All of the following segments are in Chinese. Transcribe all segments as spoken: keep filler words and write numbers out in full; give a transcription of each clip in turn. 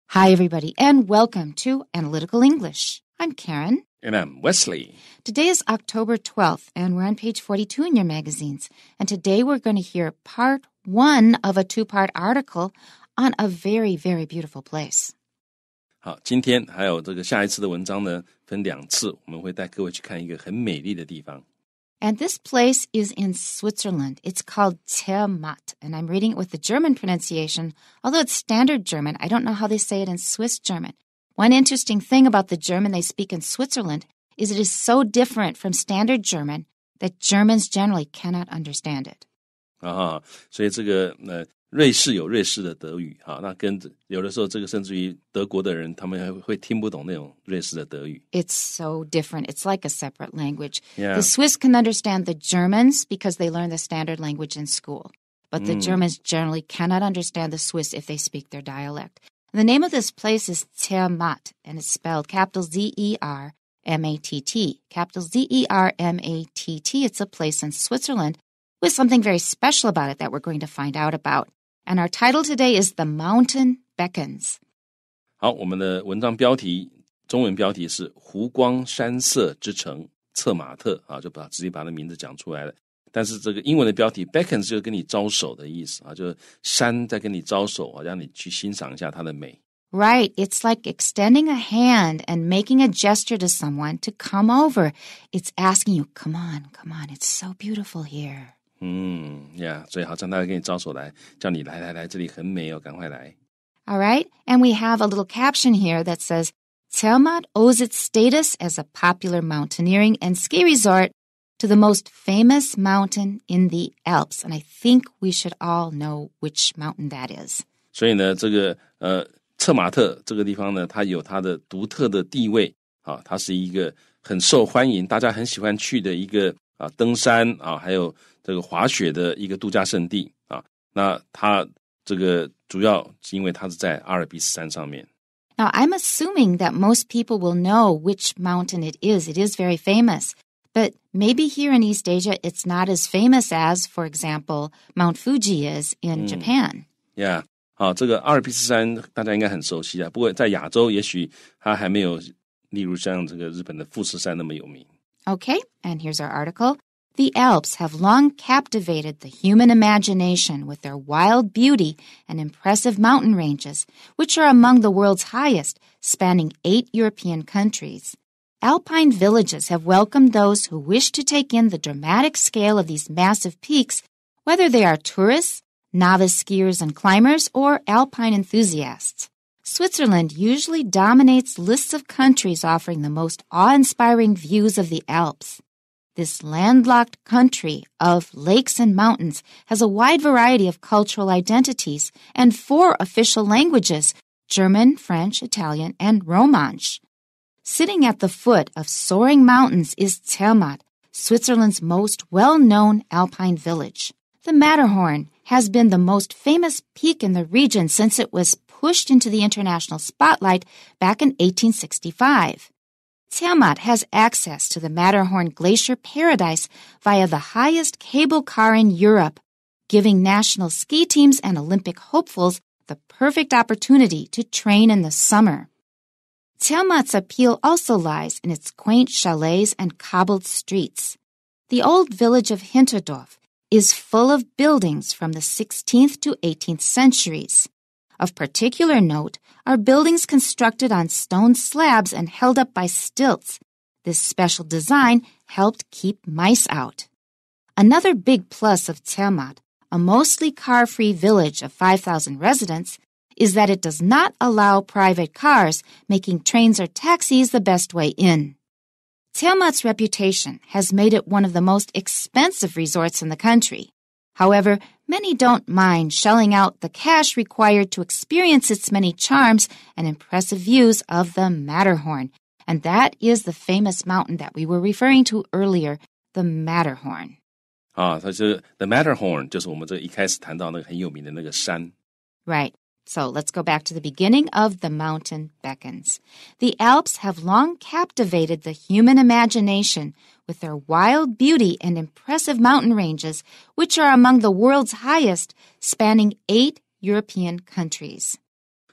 Hi, everybody, and welcome to Analytical English. I'm Karen. And I'm Wesley. Today is October twelfth, and we're on page forty-two in your magazines. And today we're going to hear part one of a two-part article on a very, very beautiful place. 好，今天还有这个下一次的文章呢，分两次，我们会带各位去看一个很美丽的地方。 And this place is in Switzerland. It's called Zermatt, and I'm reading it with the German pronunciation. Although it's standard German, I don't know how they say it in Swiss German. One interesting thing about the German they speak in Switzerland is it is so different from standard German that Germans generally cannot understand it. 啊，所以这个呃，瑞士有瑞士的德语，哈，那跟有的时候这个甚至于德国的人，他们还会听不懂那种瑞士的德语。 It's so different. It's like a separate language. Yeah. The Swiss can understand the Germans because they learn the standard language in school. But the mm. Germans generally cannot understand the Swiss if they speak their dialect. And the name of this place is Zermatt, and it's spelled capital Z E R M A T T. Capital Z E R M A T T. It's a place in Switzerland with something very special about it that we're going to find out about. And our title today is The Mountain Beckons. 好，我们的文章标题，中文标题是湖光山色之城策马特啊，就把直接把它名字讲出来了。但是这个英文的标题 beckons 就是跟你招手的意思啊，就是山在跟你招手啊，让你去欣赏一下它的美。 Right, it's like extending a hand and making a gesture to someone to come over. It's asking you, come on, come on, it's so beautiful here. 嗯呀，所以好像他跟你招手来，叫你来来来，这里很美哦，赶快来。 All right, and we have a little caption here that says, Zermatt owes its status as a popular mountaineering and ski resort to the most famous mountain in the Alps. And I think we should all know which mountain that is. 所以呢，这个呃，策马特这个地方呢，它有它的独特的地位啊，它是一个很受欢迎，大家很喜欢去的一个啊登山啊，还有这个滑雪的一个度假胜地啊。那它这个主要是因为它是在阿尔卑斯山上面。 Now, I'm assuming that most people will know which mountain it is. It is very famous. But maybe here in East Asia, it's not as famous as, for example, Mount Fuji is in Japan. Yeah. 好，这个阿尔卑斯山大家应该很熟悉啊。不过在亚洲，也许它还没有，例如像这个日本的富士山那么有名。 Okay, and here's our article. The Alps have long captivated the human imagination with their wild beauty and impressive mountain ranges, which are among the world's highest, spanning eight European countries. Alpine villages have welcomed those who wish to take in the dramatic scale of these massive peaks, whether they are tourists, novice skiers and climbers, or alpine enthusiasts. Switzerland usually dominates lists of countries offering the most awe-inspiring views of the Alps. This landlocked country of lakes and mountains has a wide variety of cultural identities and four official languages: German, French, Italian, and Romansh. Sitting at the foot of soaring mountains is Zermatt, Switzerland's most well-known alpine village. The Matterhorn has been the most famous peak in the region since it was pushed into the international spotlight back in eighteen sixty-five. Zermatt has access to the Matterhorn Glacier Paradise via the highest cable car in Europe, giving national ski teams and Olympic hopefuls the perfect opportunity to train in the summer. Zermatt's appeal also lies in its quaint chalets and cobbled streets. The old village of Hinterdorf is full of buildings from the sixteenth to eighteenth centuries. Of particular note are buildings constructed on stone slabs and held up by stilts. This special design helped keep mice out. Another big plus of Zermatt, a mostly car-free village of five thousand residents, is that it does not allow private cars, making trains or taxis the best way in. Zermatt's reputation has made it one of the most expensive resorts in the country. However, many don't mind shelling out the cash required to experience its many charms and impressive views of the Matterhorn. And that is the famous mountain that we were referring to earlier, the Matterhorn. 啊，它是 The Matterhorn， 就是我们这一开始谈到那个很有名的那个山。 Right. So let's go back to the beginning of The Mountain Beckons. The Alps have long captivated the human imagination with their wild beauty and impressive mountain ranges, which are among the world's highest, spanning eight European countries.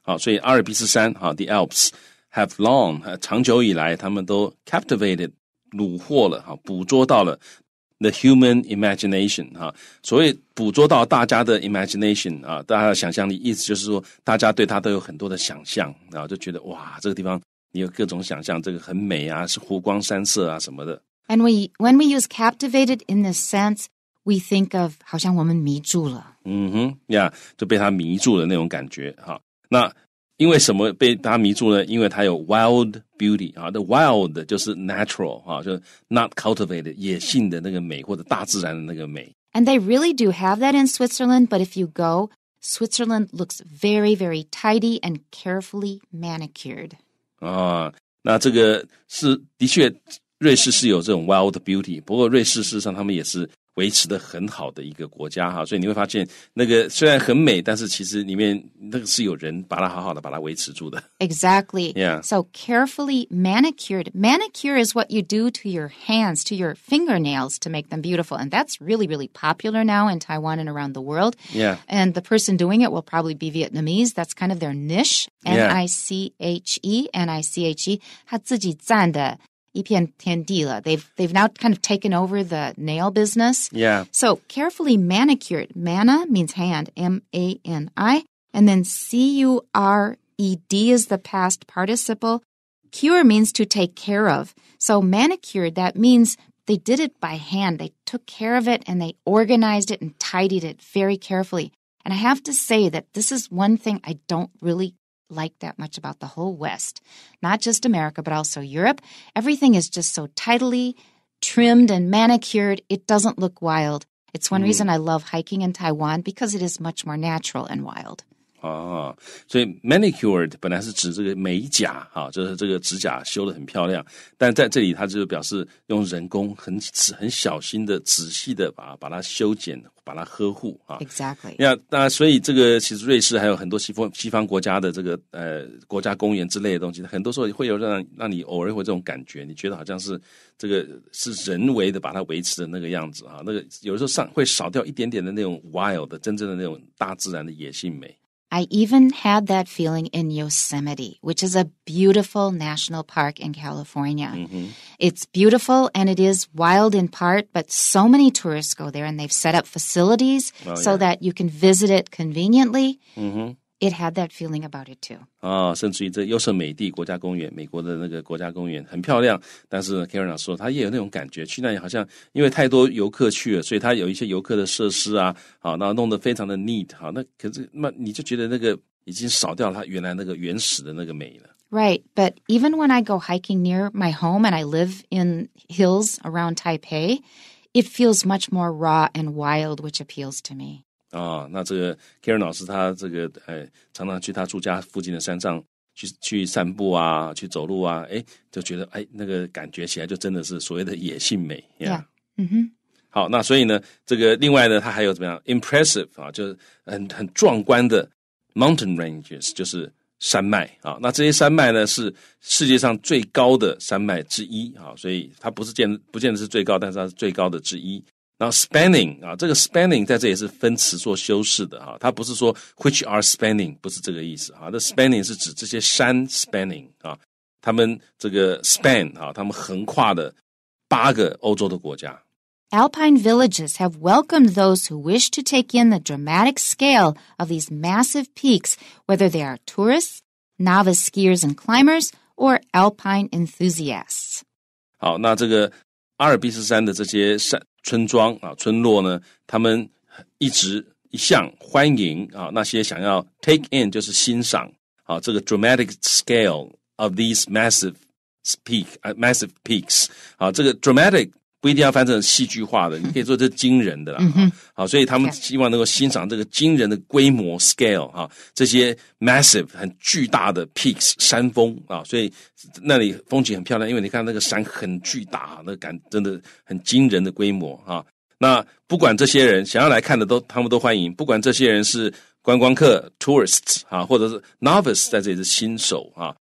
好，所以阿尔卑斯山啊 the Alps have long 长久以来他们都 captivated 虏获了捕捉到了 the human imagination 所谓捕捉到大家的 imagination 大家的想象力，意思就是说大家对它都有很多的想象，然后就觉得哇这个地方你有各种想象，这个很美啊，是湖光山色啊什么的。 And we, when we use captivated in this sense, we think of 好像我们迷住了。 嗯哼呀，就被它迷住了那种感觉哈。那因为什么被它迷住呢？因为它有 wild beauty 啊 ，the wild 就是 natural 啊，就是 not cultivated 野性的那个美或者大自然的那个美。 And they really do have that in Switzerland, but if you go, Switzerland looks very, very tidy and carefully manicured. 啊，那这个是的确，瑞士是有这种 wild beauty， 不过瑞士事实上他们也是维持得很好的一个国家哈，所以你会发现那个虽然很美，但是其实里面那个是有人把它好好的把它维持住的。 Exactly. Yeah. So carefully manicured. Manicure is what you do to your hands, to your fingernails to make them beautiful. And that's really, really popular now in Taiwan and around the world. Yeah. And the person doing it will probably be Vietnamese. That's kind of their niche. N I C H E, N I C H E. 他自己占的一片天地了. They've, they've now kind of taken over the nail business. Yeah. So carefully manicured. Mana means hand, M A N I. And then C U R E D is the past participle. Cure means to take care of. So manicured, that means they did it by hand. They took care of it and they organized it and tidied it very carefully. And I have to say that this is one thing I don't really like that much about the whole West. Not just America, but also Europe. Everything is just so tidily trimmed and manicured. It doesn't look wild. It's one mm. reason I love hiking in Taiwan because it is much more natural and wild. 哦，所以 manicured 本来是指这个美甲啊，就是这个指甲修得很漂亮，但在这里它就表示用人工很很小心的、仔细的把把它修剪、把它呵护啊。 Exactly. 那那所以这个其实瑞士还有很多西方西方国家的这个呃国家公园之类的东西，很多时候会有让让你偶尔会有这种感觉，你觉得好像是这个是人为的把它维持的那个样子啊，那个有的时候上会少掉一点点的那种 wild 的真正的那种大自然的野性美。 I even had that feeling in Yosemite, which is a beautiful national park in California. Mm-hmm. It's beautiful and it is wild in part, but so many tourists go there and they've set up facilities oh, so yeah. that you can visit it conveniently. Mm-hmm. It had that feeling about it too. 啊，甚至于这优胜美地国家公园，美国的那个国家公园很漂亮，但是 Karen 说他也有那种感觉，去那里好像因为太多游客去了，所以他有一些游客的设施啊，好，然后弄得非常的 neat， 好，那可是那你就觉得那个已经少掉它原来那个原始的那个美了。 Right, but even when I go hiking near my home and I live in hills around Taipei, it feels much more raw and wild, which appeals to me. 啊，那这个 Karen 老师他这个呃常常去他住家附近的山上去去散步啊，去走路啊，哎，就觉得哎那个感觉起来就真的是所谓的野性美。 Yeah. 嗯哼。 好，那所以呢，这个另外呢，它还有怎么样 impressive 啊，就是很很壮观的 mountain ranges， 就是山脉啊。那这些山脉呢是世界上最高的山脉之一啊，所以它不是见不见得是最高，但是它是最高的之一。然后 spanning 啊，这个 spanning 在这也是分词做修饰的哈，它不是说 which are spanning， 不是这个意思哈。那 spanning 是指这些山 spanning 啊，他们这个 span 啊，他们横跨了八个欧洲的国家。 Alpine villages have welcomed those who wish to take in the dramatic scale of these massive peaks, whether they are tourists, novice skiers and climbers, or alpine enthusiasts. 好，那这个阿尔卑斯山的这些山村庄啊、村落呢，他们一直一向欢迎啊那些想要 take in 就是欣赏啊这个 dramatic scale of these massive peak 啊 massive peaks 啊这个 dramatic 不一定要翻成戏剧化的，你可以说这是惊人的啦。 嗯、 好，所以他们希望能够欣赏这个惊人的规模 scale 啊，这些 massive 很巨大的 peaks 山峰啊，所以那里风景很漂亮，因为你看那个山很巨大，那感真的很惊人的规模啊。那不管这些人想要来看的都，他们都欢迎，不管这些人是观光客 tourists 啊，或者是 novice 在这里是新手啊，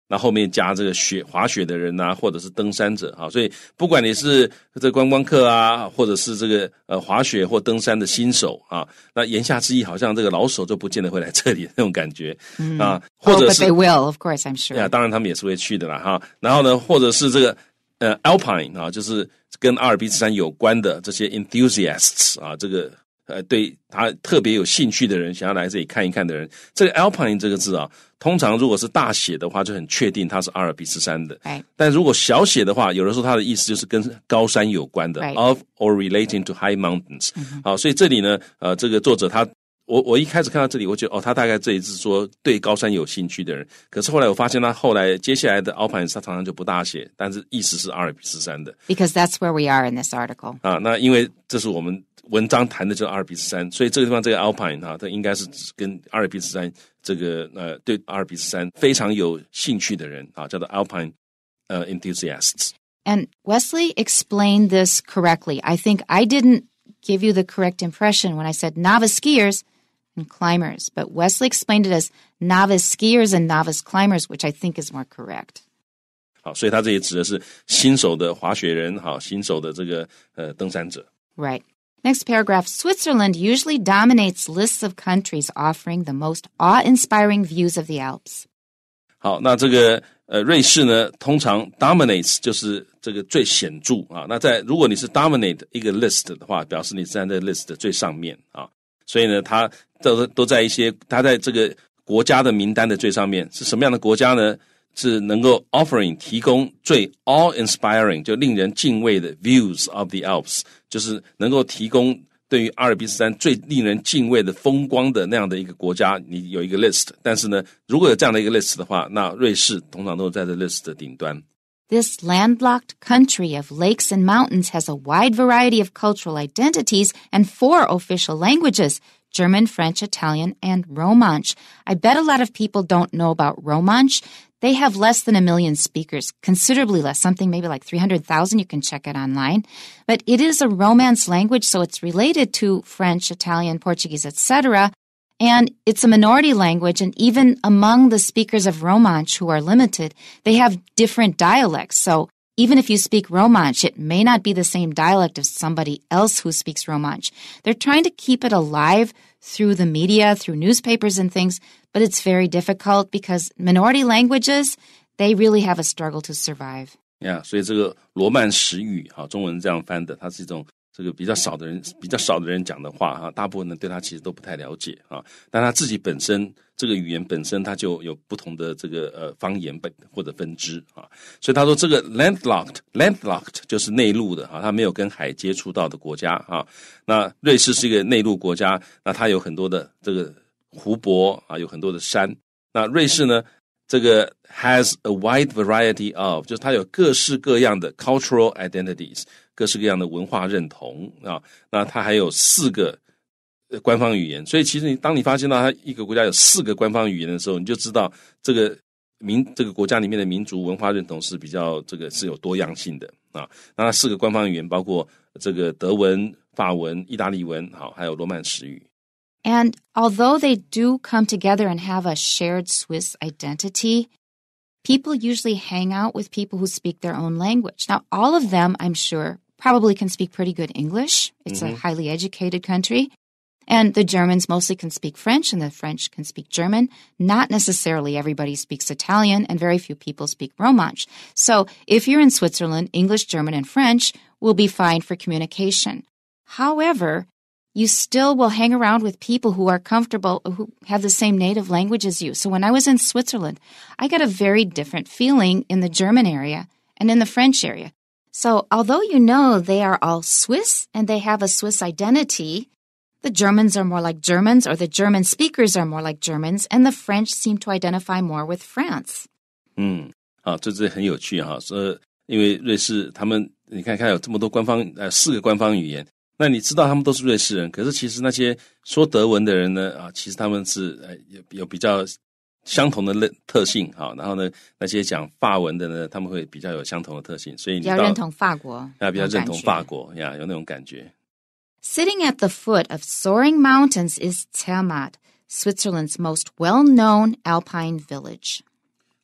那后面加这个雪滑雪的人啊，或者是登山者啊，所以不管你是这观光客啊，或者是这个呃滑雪或登山的新手啊，那言下之意好像这个老手就不见得会来这里那种感觉、嗯、啊，或者是、 oh, but they will, of course, I'm sure. 呀，当然他们也是会去的啦哈。然后呢，或者是这个呃 Alpine 啊，就是跟阿尔卑斯山有关的这些 enthusiasts 啊，这个。呃，对他特别有兴趣的人，想要来这里看一看的人，这个 Alpine 这个字啊，通常如果是大写的话，就很确定它是阿尔卑斯山的。 Right. 但如果小写的话，有的时候它的意思就是跟高山有关的 Right. of or relating to high mountains。 Mm-hmm. 好，所以这里呢，呃，这个作者他。我我一开始看到这里，我觉得哦，他大概这里是说对高山有兴趣的人。可是后来我发现他后来接下来的 Alpine 他常常就不大写，但是意思是阿尔卑斯山的。 Because that's where we are in this article. 啊，那因为这是我们文章谈的就是阿尔卑斯山，所以这个地方这个 Alpine 啊，它应该是指跟阿尔卑斯山这个呃对阿尔卑斯山非常有兴趣的人啊，叫做 Alpine 呃 enthusiasts. And Wesley explained this correctly. I think I didn't give you the correct impression when I said novice skiers and climbers, but Wesley explained it as novice skiers and novice climbers, which I think is more correct. 好，所以他这里指的是新手的滑雪人，好，新手的这个呃登山者。 Right. Next paragraph, Switzerland usually dominates lists of countries offering the most awe-inspiring views of the Alps. 好，那这个呃瑞士呢，通常 dominates 就是这个最显著啊。那在如果你是 dominate 一个 list 的话，表示你站在 list 的最上面啊。所以呢，它都都在一些，它在这个国家的名单的最上面。是什么样的国家呢？是能够 offering 提供最 awe-inspiring 就令人敬畏的 views of the Alps， 就是能够提供对于阿尔卑斯山最令人敬畏的风光的那样的一个国家，你有一个 list。但是呢，如果有这样的一个 list 的话，那瑞士通常都在这 list 的顶端。 This landlocked country of lakes and mountains has a wide variety of cultural identities and four official languages, German, French, Italian, and Romansh. I bet a lot of people don't know about Romansh. They have less than a million speakers, considerably less, something maybe like three hundred thousand. You can check it online. But it is a Romance language, so it's related to French, Italian, Portuguese, et cetera. And it's a minority language, and even among the speakers of Romansh who are limited, they have different dialects. So even if you speak Romansh, it may not be the same dialect of somebody else who speaks Romansh. They're trying to keep it alive through the media, through newspapers and things, but it's very difficult because minority languages, they really have a struggle to survive. Yeah, 所以这个罗曼史语，好，中文这样翻的，它是一种这个比较少的人比较少的人讲的话啊，大部分人对他其实都不太了解啊。但他自己本身这个语言本身，它就有不同的这个呃方言本或者分支啊。所以他说这个 landlocked landlocked 就是内陆的啊，它没有跟海接触到的国家啊。那瑞士是一个内陆国家，那它有很多的这个湖泊啊，有很多的山。那瑞士呢，这个 has a wide variety of 就是它有各式各样的 cultural identities。各式各样的文化认同啊，那它还有四个官方语言，所以其实你当你发现到它一个国家有四个官方语言的时候，你就知道这个民这个国家里面的民族文化认同是比较这个是有多样性的啊。那它四个官方语言包括这个德文、法文、意大利文，好，还有罗曼史语。 And although they do come together and have a shared Swiss identity, people usually hang out with people who speak their own language. Now, all of them, I'm sure, probably can speak pretty good English. It's mm-hmm. a highly educated country. And the Germans mostly can speak French, and the French can speak German. Not necessarily everybody speaks Italian, and very few people speak Romansh. So if you're in Switzerland, English, German, and French will be fine for communication. However, you still will hang around with people who are comfortable, who have the same native language as you. So when I was in Switzerland, I got a very different feeling in the German area and in the French area. So although you know they are all Swiss and they have a Swiss identity, the Germans are more like Germans, or the German speakers are more like Germans, and the French seem to identify more with France. 嗯，好，这是很有趣哈。说因为瑞士他们，你看看有这么多官方呃四个官方语言，那你知道他们都是瑞士人，可是其实那些说德文的人呢啊，其实他们是呃有有比较相同的特性哈，然后呢，那些讲法文的呢，他们会比较有相同的特性，所以你比较认同法国， 啊，比较认同法国呀，有那种感觉。 Sitting at the foot of soaring mountains is Zermatt, Switzerland's most well-known alpine village.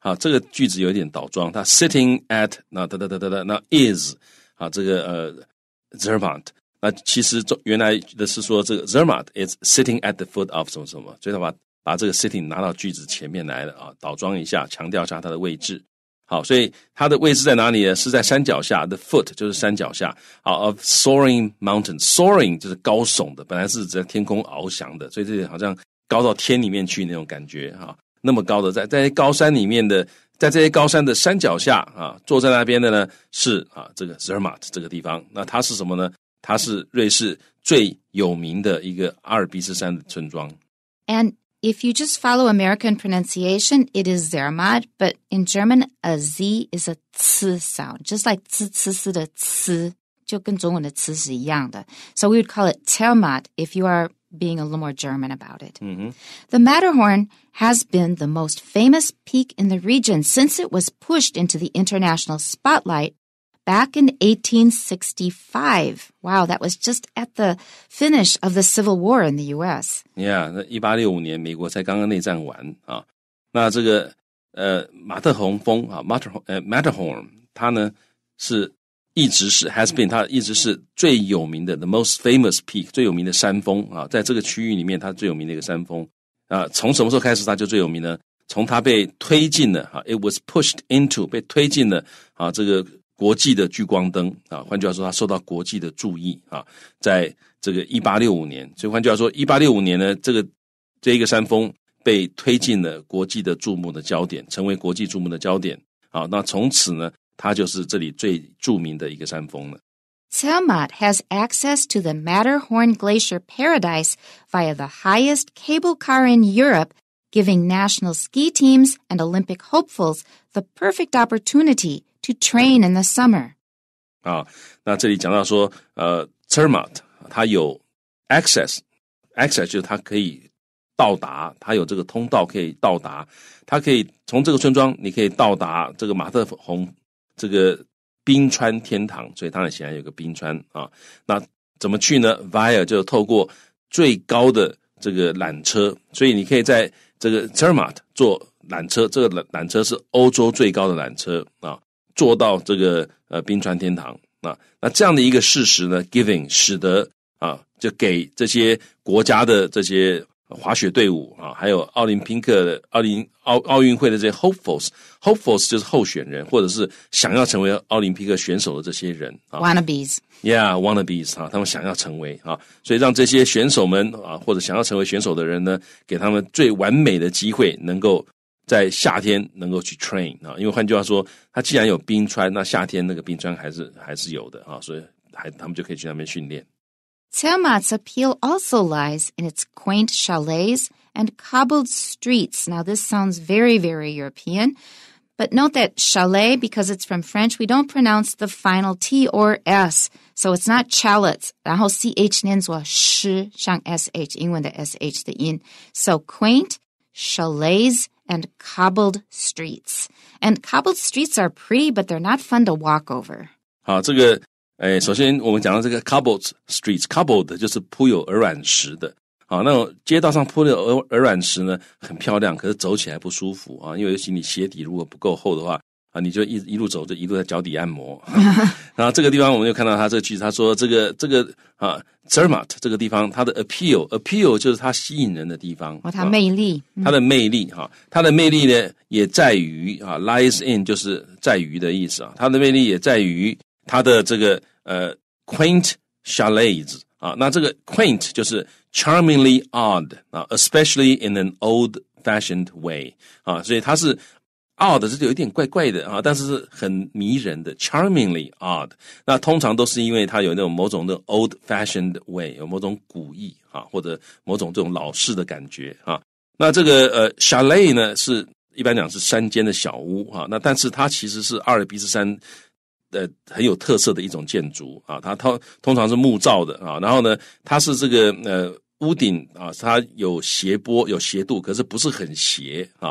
好，这个句子有点倒装，它 sitting at 那哒哒哒哒哒那 is 啊，这个呃 Zermatt， 那其实原来的是说这个 Zermatt is sitting at the foot of 什么什么，所以他把把这个 sitting 拿到句子前面来了啊，倒装一下，强调一下它的位置。好，所以它的位置在哪里呢？是在山脚下 ，the foot 就是山脚下。好 ，of soaring mountain， soaring 就是高耸的，本来是在天空翱翔的，所以这里好像高到天里面去那种感觉哈。那么高的，在在高山里面的，在这些高山的山脚下啊，坐在那边的呢是啊这个 Zermatt 这个地方。那它是什么呢？它是瑞士最有名的一个阿尔卑斯山的村庄。 And if you just follow American pronunciation, it is Zermatt, but in German, a Z is a ц sound, just like ц ц ц的ц，就跟中文的ц是一样的。So we would call it Zermatt if you are being a little more German about it. Mm-hmm. The Matterhorn has been the most famous peak in the region since it was pushed into the international spotlight back in eighteen sixty-five. Wow, that was just at the finish of the Civil War in the U S. Yeah, 那一八六五年美国才刚刚内战完啊。那这个呃马特洪峰啊 Matterhorn 呃 Matterhorn 它呢是一直是 has been 它一直是最有名的 the most famous peak 最有名的山峰啊，在这个区域里面它最有名的一个山峰啊。从什么时候开始它就最有名呢？从它被推进了啊 ，it was pushed into 被推进了啊这个国际的聚光灯啊，换句话说，它受到国际的注意啊，在这个一八六五年，所以换句话说，一八六五年呢，这个这一个山峰被推进了国际的注目的焦点，成为国际注目的焦点啊。那从此呢，它就是这里最著名的一个山峰了。 Zermatt has access to the Matterhorn Glacier Paradise via the highest cable car in Europe, giving national ski teams and Olympic hopefuls the perfect opportunity to train in the summer. 啊，那这里讲到说，呃 Zermatt 它有 access，access access 就是它可以到达，它有这个通道可以到达，它可以从这个村庄，你可以到达这个马特洪这个冰川天堂，所以当然显然有个冰川啊。那怎么去呢 ？Via 就透过最高的这个缆车，所以你可以在这个 Zermatt 坐缆车，这个缆车是欧洲最高的缆车啊。做到这个呃冰川天堂啊，那这样的一个事实呢 ，giving 使得啊，就给这些国家的这些滑雪队伍啊，还有奥林匹克的奥林奥奥运会的这些 hopefuls，hopefuls 就是候选人，或者是想要成为奥林匹克选手的这些人啊 ，wannabes，yeah wannabes 啊，他们想要成为啊，所以让这些选手们啊，或者想要成为选手的人呢，给他们最完美的机会，能够在夏天能够去 train 啊，因为换句话说，它既然有冰川，那夏天那个冰川还是还是有的啊，所以还他们就可以去那边训练。 Zermatt's appeal also lies in its quaint chalets and cobbled streets. Now, this sounds very, very European, but note that chalet, because it's from French, we don't pronounce the final T or S, so it's not chalets. 然后 ch 念作 sh， 像 sh 英文的 sh 的音。So quaint chalets and cobbled streets. And cobbled streets are pretty, but they're not fun to walk over. 好，这个诶，首先我们讲到这个 cobbled streets，cobbled 就是铺有鹅卵石的。好，那种街道上铺的鹅鹅卵石呢，很漂亮，可是走起来不舒服啊，因为尤其你鞋底如果不够厚的话啊，你就一一路走就一路在脚底按摩。然后这个地方我们就看到他这个句子，他说这个这个啊 Zermatt 这个地方它的 appeal appeal 就是它吸引人的地方， 哦，它魅力， 它的魅力哈，它的魅力呢也在于啊 lies in 就是在于的意思啊，它的魅力也在于它的这个呃 quaint chalets 啊，那这个 quaint 就是 charmingly odd 啊 ，especially in an old-fashioned way 啊，所以它是 odd 是有一点怪怪的啊，但是是很迷人的 charmingly odd。那通常都是因为它有那种某种的 old-fashioned way， 有某种古意啊，或者某种这种老式的感觉啊。那这个呃 chalet 呢，是一般讲是山间的小屋啊，那但是它其实是阿尔卑斯山呃很有特色的一种建筑啊，它通通常是木造的啊，然后呢，它是这个呃屋顶啊，它有斜坡有斜度，可是不是很斜啊。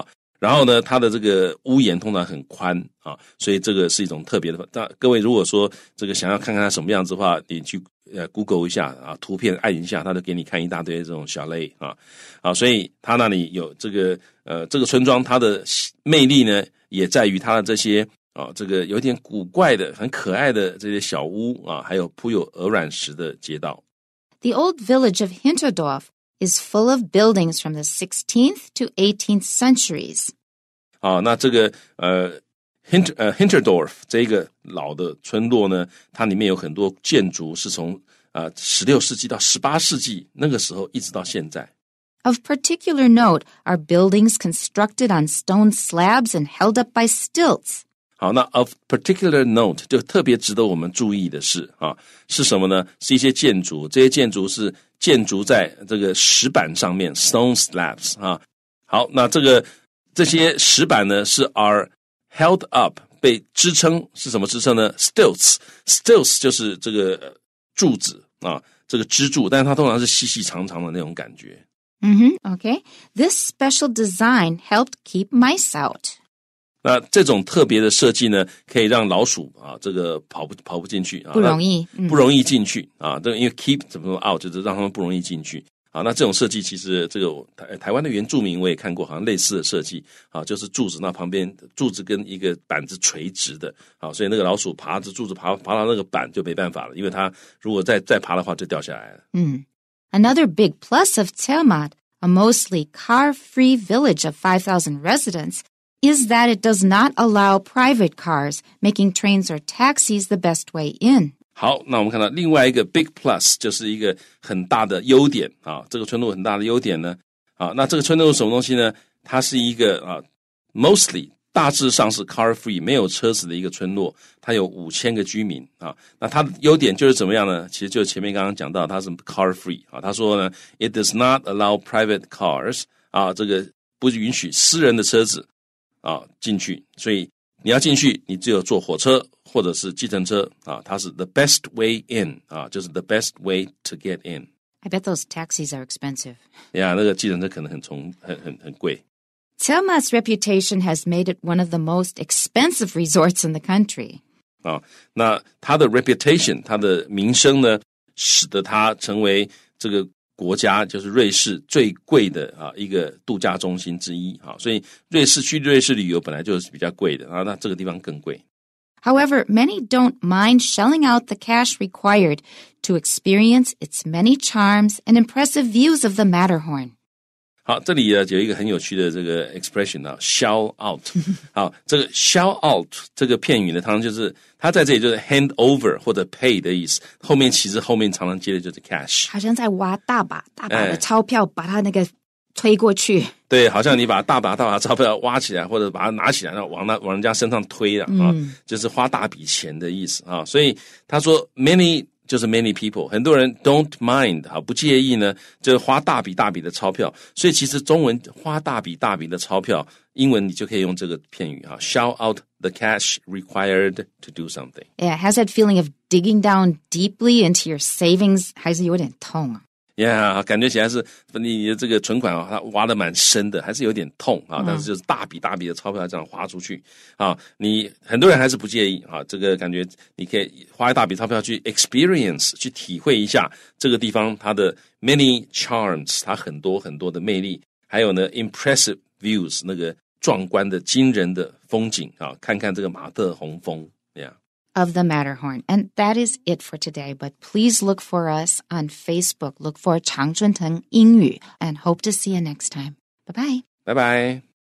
然后呢，它的这个屋檐通常很宽啊，所以这个是一种特别的。那各位如果说这个想要看看它什么样子的话，你去呃 Google 一下啊，图片按一下，它就给你看一大堆这种小类啊啊，所以它那里有这个呃这个村庄，它的魅力呢，也在于它的这些啊这个有点古怪的、很可爱的这些小屋啊，还有铺有鹅卵石的街道。 The old village of Hinterdorf is full of buildings from the sixteenth to eighteenth centuries. 啊，那这个呃 Hinter 呃 Hinterdorf 这个老的村落呢，它里面有很多建筑是从啊十六世纪到十八世纪那个时候一直到现在。 Of particular note are buildings constructed on stone slabs and held up by stilts. 好，那 of particular note 就特别值得我们注意的是啊，是什么呢？是一些建筑，这些建筑是建筑在这个石板上面 ，stone slabs 啊。好，那这个这些石板呢是 are held up 被支撑，是什么支撑呢 ？stilts stilts 就是这个柱子啊，这个支柱，但是它通常是细细长长的那种感觉。 Mm-hmm, okay. This special design helped keep mice out. 那这种特别的设计呢，可以让老鼠啊，这个跑不跑不进去啊， 不容易，嗯、 不容易进去啊。这个因为 keep 怎么说 out 就是让他们不容易进去啊。那这种设计其实这个台台湾的原住民我也看过，好像类似的设计啊，就是柱子那旁边柱子跟一个板子垂直的啊，所以那个老鼠爬着柱子爬爬到那个板就没办法了，因为它如果再再爬的话就掉下来了。 嗯 ，Another big plus of Zermatt, a mostly car-free village of five thousand residents.is that it does not allow private cars, making trains or taxis the best way in. 好，那我们看到另外一个 big plus 就是一个很大的优点啊，这个村落很大的优点呢啊，那这个村落是什么东西呢？它是一个啊 mostly 大致上是 car free 没有车子的一个村落，它有五千个居民啊。那它的优点就是怎么样呢？其实就前面刚刚讲到它是 car free 啊，他说呢 it does not allow private cars 啊，这个不允许私人的车子啊，进去，所以你要进去，你只有坐火车或者是计程车啊，它是 the best way in 啊，就是 the best way to get in. I bet those taxis are expensive. 呀，那个计程车可能很重，很很很贵。 Zermatt's reputation has made it one of the most expensive resorts in the country. 啊，那它的 reputation， 它的名声呢，使得它成为这个国家就是瑞士最贵的啊一个度假中心之一啊，所以瑞士去瑞士旅游本来就是比较贵的啊，那这个地方更贵。 However, many don't mind shelling out the cash required to experience its many charms and impressive views of the Matterhorn. 好，这里呢有一个很有趣的这个 expression 啊 ，shell out。好，这个 shell out 这个片语呢，常常就是它在这里就是 hand over 或者 pay 的意思，后面其实后面常常接的就是 cash， 好像在挖大把大把的钞票，把它那个推过去。 对，好像你把大把大把钞票挖起来，或者把它拿起来，然后往那往人家身上推了啊，嗯、就是花大笔钱的意思啊。所以他说 many。就是 many people， 很多人 don't mind 啊，不介意呢，就是花大笔大笔的钞票。所以其实中文花大笔大笔的钞票，英文你就可以用这个片语哈 ，shell out the cash required to do something. Yeah, has that feeling of digging down deeply into your savings 还是有点痛啊。 Yeah， 感觉起来是你的这个存款啊，它挖得蛮深的，还是有点痛啊。但是就是大笔大笔的钞票这样花出去啊，你很多人还是不介意啊。这个感觉你可以花一大笔钞票去 experience， 去体会一下这个地方它的 many charms， 它很多很多的魅力，还有呢 impressive views， 那个壮观的惊人的风景啊，看看这个马特洪峰 ，Yeah。Of the Matterhorn. And that is it for today. But please look for us on Facebook. Look for 常春藤英语 and hope to see you next time. Bye-bye. Bye-bye.